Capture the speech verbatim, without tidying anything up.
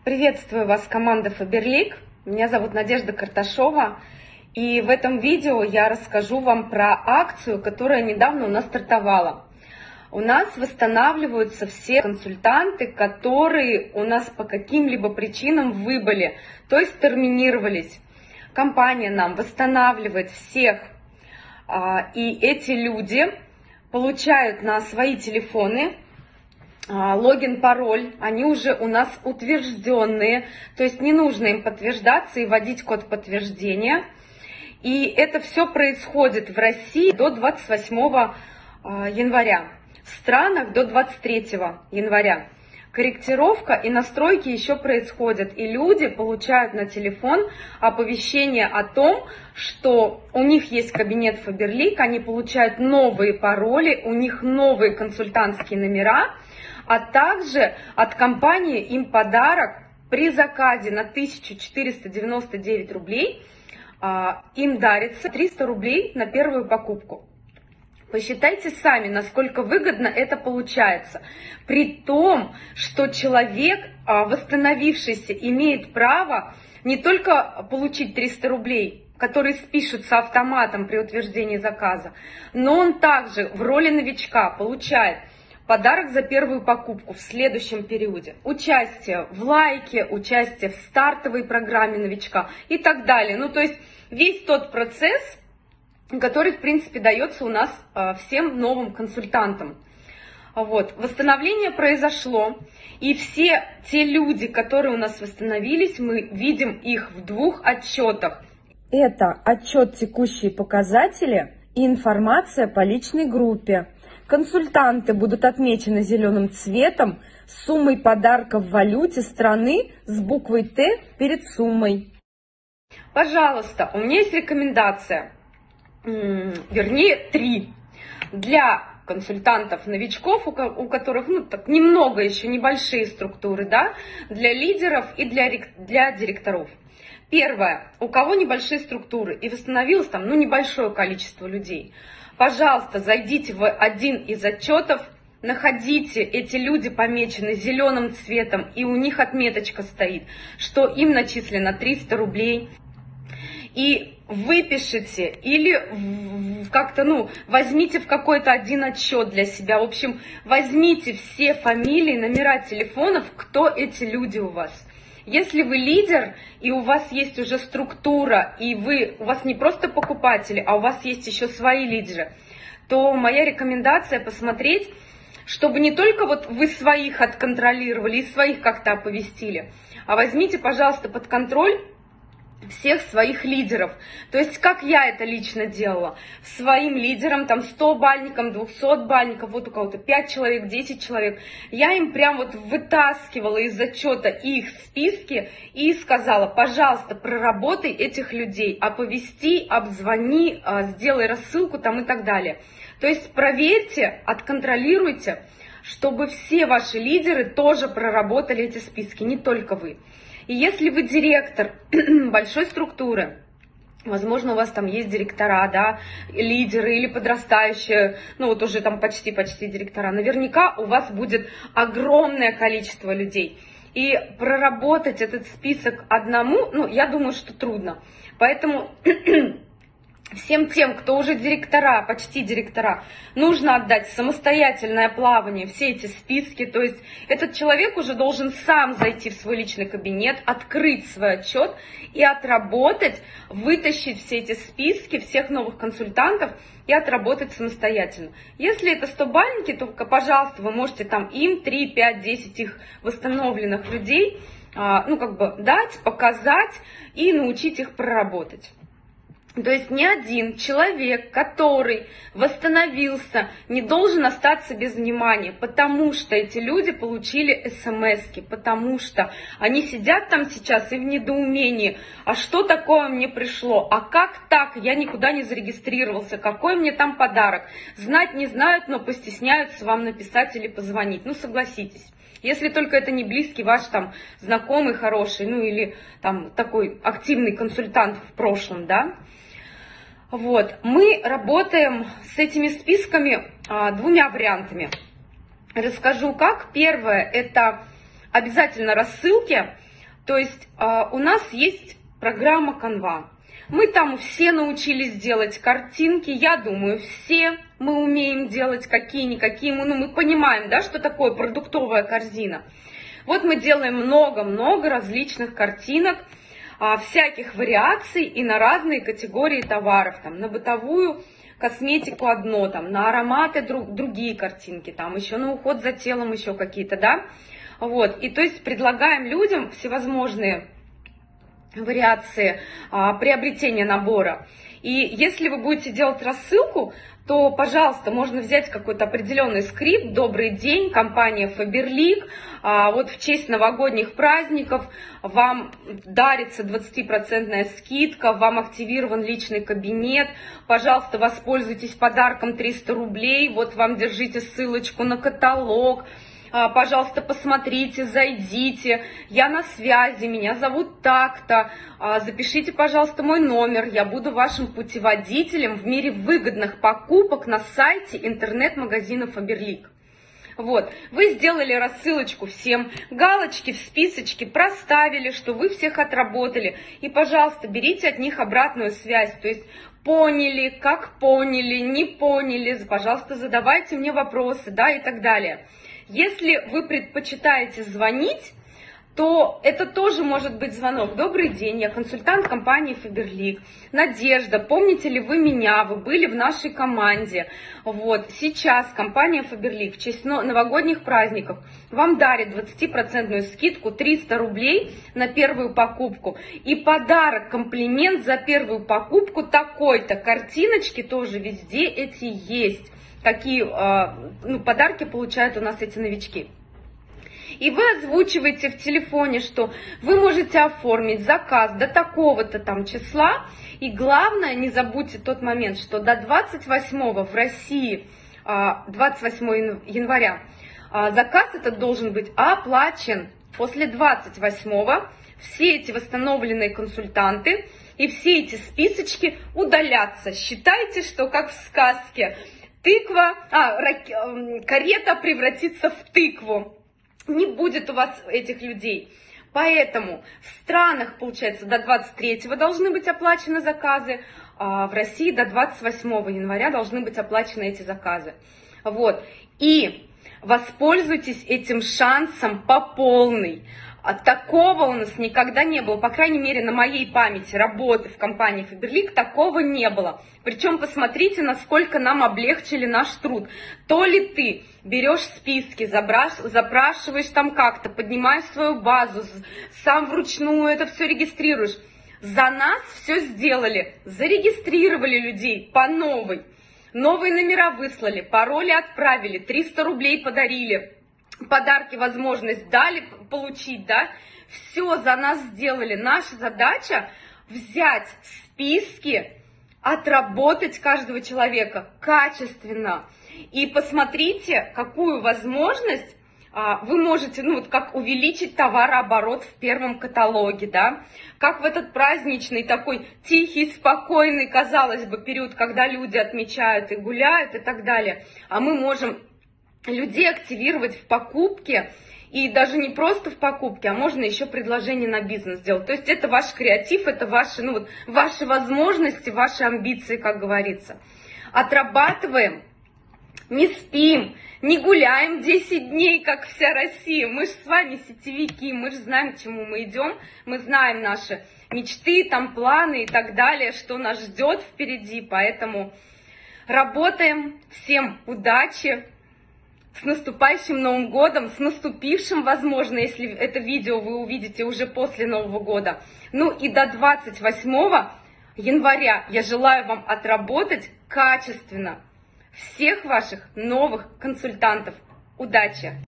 Приветствую вас, команда Фаберлик. Меня зовут Надежда Карташова. И в этом видео я расскажу вам про акцию, которая недавно у нас стартовала. У нас восстанавливаются все консультанты, которые у нас по каким-либо причинам выбыли, то есть терминировались. Компания нам восстанавливает всех, и эти люди получают на свои телефоны логин, пароль, они уже у нас утвержденные, то есть не нужно им подтверждаться и вводить код подтверждения. И это все происходит в России до двадцать восьмого января, в странах до двадцать третьего января. Корректировка и настройки еще происходят, и люди получают на телефон оповещение о том, что у них есть кабинет Фаберлик, они получают новые пароли, у них новые консультантские номера, а также от компании им подарок при заказе на тысячу четыреста девяносто девять рублей, им дарится триста рублей на первую покупку. Посчитайте сами, насколько выгодно это получается. При том, что человек, восстановившийся, имеет право не только получить триста рублей, которые спишутся автоматом при утверждении заказа, но он также в роли новичка получает подарок за первую покупку в следующем периоде, участие в лайке, участие в стартовой программе новичка и так далее. Ну, то есть весь тот процесс, который, в принципе, дается у нас всем новым консультантам. Вот. Восстановление произошло, и все те люди, которые у нас восстановились, мы видим их в двух отчетах. Это отчет «Текущие показатели» и информация по личной группе. Консультанты будут отмечены зеленым цветом с суммой подарка в валюте страны с буквой «Т» перед суммой. Пожалуйста, у меня есть рекомендация, вернее, три. Для консультантов-новичков, у которых, ну, так немного еще небольшие структуры, да, для лидеров и для, для директоров. Первое, у кого небольшие структуры и восстановилось там, ну, небольшое количество людей, пожалуйста, зайдите в один из отчетов, находите, эти люди помечены зеленым цветом, и у них отметочка стоит, что им начислено триста рублей. И выпишите или как-то, ну, возьмите в какой-то один отчет для себя. В общем, возьмите все фамилии, номера телефонов, кто эти люди у вас. Если вы лидер, и у вас есть уже структура, и вы, у вас не просто покупатели, а у вас есть еще свои лидеры, то моя рекомендация посмотреть, чтобы не только вот вы своих отконтролировали и своих как-то оповестили, а возьмите, пожалуйста, под контроль всех своих лидеров. То есть, как я это лично делала, своим лидерам, там, сто бальникам, двести бальников, вот у кого-то пять человек, десять человек, я им прям вот вытаскивала из отчета их списки и сказала: пожалуйста, проработай этих людей, оповести, обзвони, сделай рассылку там и так далее. То есть, проверьте, отконтролируйте, чтобы все ваши лидеры тоже проработали эти списки, не только вы. И если вы директор большой структуры, возможно, у вас там есть директора, да, лидеры или подрастающие, ну вот уже там почти-почти директора, наверняка у вас будет огромное количество людей. И проработать этот список одному, ну, я думаю, что трудно. Поэтому всем тем, кто уже директора, почти директора, нужно отдать самостоятельное плавание, все эти списки. То есть этот человек уже должен сам зайти в свой личный кабинет, открыть свой отчет и отработать, вытащить все эти списки всех новых консультантов и отработать самостоятельно. Если это сто бальники, то, пожалуйста, вы можете там им три, пять, десять их восстановленных людей, ну, как бы дать, показать и научить их проработать. То есть ни один человек, который восстановился, не должен остаться без внимания, потому что эти люди получили смски, потому что они сидят там сейчас и в недоумении: а что такое мне пришло, а как так, я никуда не зарегистрировался, какой мне там подарок, знать не знают, но постесняются вам написать или позвонить. Ну, согласитесь. Если только это не близкий ваш там знакомый хороший, ну или там такой активный консультант в прошлом, да. Вот, мы работаем с этими списками а, двумя вариантами. Расскажу как. Первое, это обязательно рассылки. То есть у нас есть программа Canva. Мы там все научились делать картинки, я думаю, все мы умеем делать какие-никакие, ну мы понимаем, да, что такое продуктовая корзина. Вот мы делаем много-много различных картинок, а, всяких вариаций и на разные категории товаров, там, на бытовую косметику одно, там, на ароматы друг, другие картинки, там, еще на уход за телом еще какие-то, да, вот, и то есть предлагаем людям всевозможные вариации а, приобретения набора. И если вы будете делать рассылку, то, пожалуйста, можно взять какой-то определенный скрипт. Добрый день, компания Faberlic. А, вот в честь новогодних праздников вам дарится двадцатипроцентная скидка, вам активирован личный кабинет. Пожалуйста, воспользуйтесь подарком триста рублей. Вот вам держите ссылочку на каталог. Пожалуйста, посмотрите, зайдите, я на связи, меня зовут так-то, запишите, пожалуйста, мой номер, я буду вашим путеводителем в мире выгодных покупок на сайте интернет-магазина Faberlic. Вот, вы сделали рассылочку всем, галочки в списочке проставили, что вы всех отработали, и, пожалуйста, берите от них обратную связь, то есть поняли, как поняли, не поняли, пожалуйста, задавайте мне вопросы, да, и так далее. Если вы предпочитаете звонить, то это тоже может быть звонок. Добрый день, я консультант компании Faberlic. Надежда, помните ли вы меня? Вы были в нашей команде. Вот, сейчас компания Faberlic в честь новогодних праздников вам дарит двадцатипроцентную скидку триста рублей на первую покупку. И подарок, комплимент за первую покупку такой-то. Картиночки тоже везде эти есть. Какие ну, подарки получают у нас эти новички. И вы озвучиваете в телефоне, что вы можете оформить заказ до такого-то там числа. И главное, не забудьте тот момент, что до двадцать восьмого в России, двадцать восьмого января, заказ этот должен быть оплачен. После двадцать восьмого все эти восстановленные консультанты и все эти списочки удалятся. Считайте, что как в сказке. Тыква, а, рак, карета превратится в тыкву. Не будет у вас этих людей. Поэтому в странах, получается, до двадцать третьего должны быть оплачены заказы, а в России до двадцать восьмого января должны быть оплачены эти заказы. Вот. И воспользуйтесь этим шансом по полной. А такого у нас никогда не было, по крайней мере, на моей памяти работы в компании Faberlic такого не было. Причем посмотрите, насколько нам облегчили наш труд. То ли ты берешь списки, запрашиваешь там как-то, поднимаешь свою базу, сам вручную это все регистрируешь. За нас все сделали, зарегистрировали людей по новой, новые номера выслали, пароли отправили, триста рублей подарили. Подарки, возможность дали получить, да, все за нас сделали. Наша задача взять списки, отработать каждого человека качественно. И посмотрите, какую возможность а, вы можете, ну вот как увеличить товарооборот в первом каталоге, да, как в этот праздничный такой тихий, спокойный, казалось бы, период, когда люди отмечают и гуляют и так далее, а мы можем людей активировать в покупке, и даже не просто в покупке, а можно еще предложение на бизнес сделать. То есть это ваш креатив, это ваши, ну вот, ваши возможности, ваши амбиции, как говорится. Отрабатываем, не спим, не гуляем десять дней, как вся Россия. Мы же с вами сетевики, мы же знаем, к чему мы идем, мы знаем наши мечты, там планы и так далее, что нас ждет впереди. Поэтому работаем, всем удачи! С наступающим Новым годом, с наступившим, возможно, если это видео вы увидите уже после Нового года. Ну и до двадцать восьмого января я желаю вам отработать качественно всех ваших новых консультантов. Удачи!